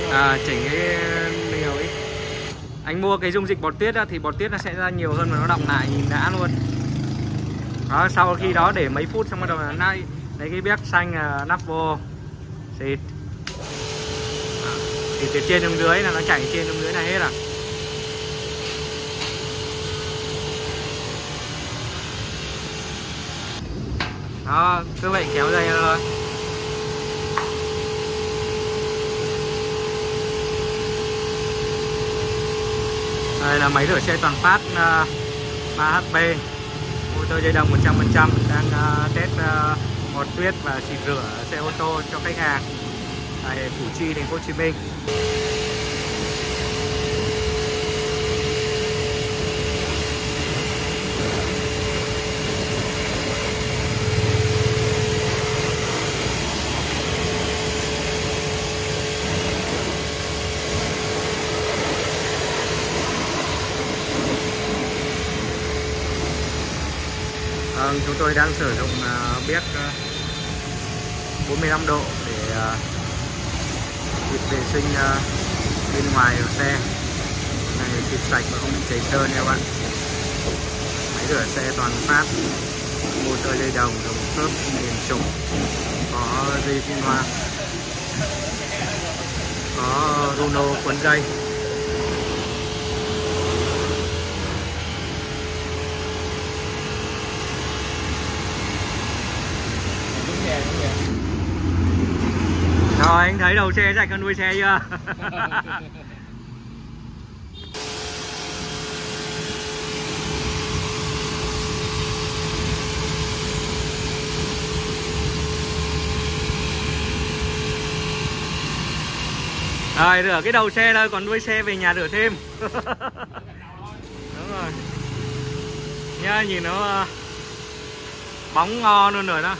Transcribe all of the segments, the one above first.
chỉnh cái nhiều ít. Anh mua cái dung dịch bọt tiết á, thì bọt tiết nó sẽ ra nhiều hơn và nó đọng lại nhìn đã luôn. Đó, sau khi đó để mấy phút xong bắt đầu là lấy cái béc xanh nắp vô xịt. Thì từ trên xuống dưới là nó chảy trên xuống dưới là hết à. Đó, cứ vậy kéo dây thôi. Đây là máy rửa xe toàn phát 3HP, motor dây đồng 100%, đang test bọt tuyết và xịt rửa xe ô tô cho khách hàng tại Củ Chi, thành phố Hồ Chí Minh. Chúng tôi đang sử dụng béc 45 độ để xịt vệ sinh bên ngoài của xe này, xịt sạch và không bị chảy trơn nha các bạn. Máy rửa xe toàn phát, motor dây đồng khớp liền trục, có dây xi hoa, có runo cuốn dây. Rồi, anh thấy đầu xe sạch hơn đuôi xe chưa? Rồi, rửa cái đầu xe thôi, còn đuôi xe về nhà rửa thêm. Đúng rồi. Nhá, nhìn nó bóng ngon luôn rồi đó.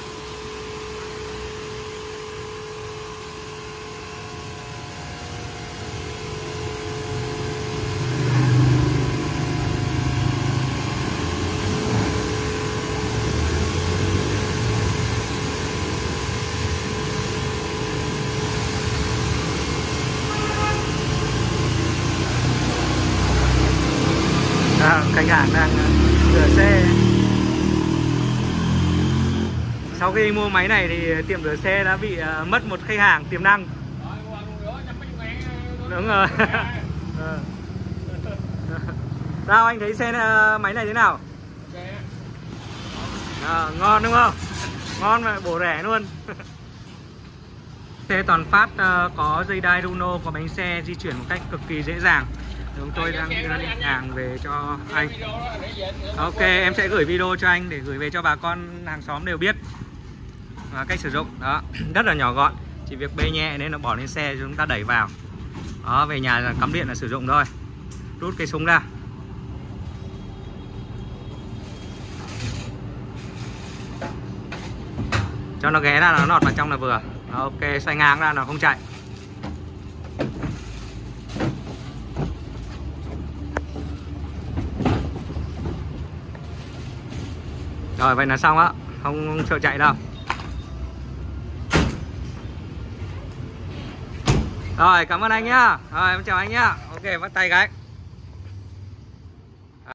Khách hàng đang rửa xe. Sau khi mua máy này thì tiệm rửa xe đã bị mất một khách hàng tiềm năng. Đúng rồi. Sao anh thấy xe máy này thế nào? Ngon đúng không? Ngon mà bổ rẻ luôn. Xe toàn phát có dây đai Runo, có bánh xe di chuyển một cách cực kỳ dễ dàng. Chúng tôi đang đưa hàng về cho anh. Ok, em sẽ gửi video cho anh để gửi về cho bà con hàng xóm đều biết và cách sử dụng. Đó, rất là nhỏ gọn, chỉ việc bê nhẹ nên nó bỏ lên xe chúng ta đẩy vào. Đó, về nhà là cắm điện là sử dụng thôi. Rút cái súng ra. Cho nó ghé ra, nó nọt vào trong là vừa. Ok, xoay ngang ra nó không chạy. Rồi, vậy là xong á, không sợ chạy đâu. Rồi, cảm ơn anh nhá. Rồi, em chào anh nhá. Ok, bắt tay cái.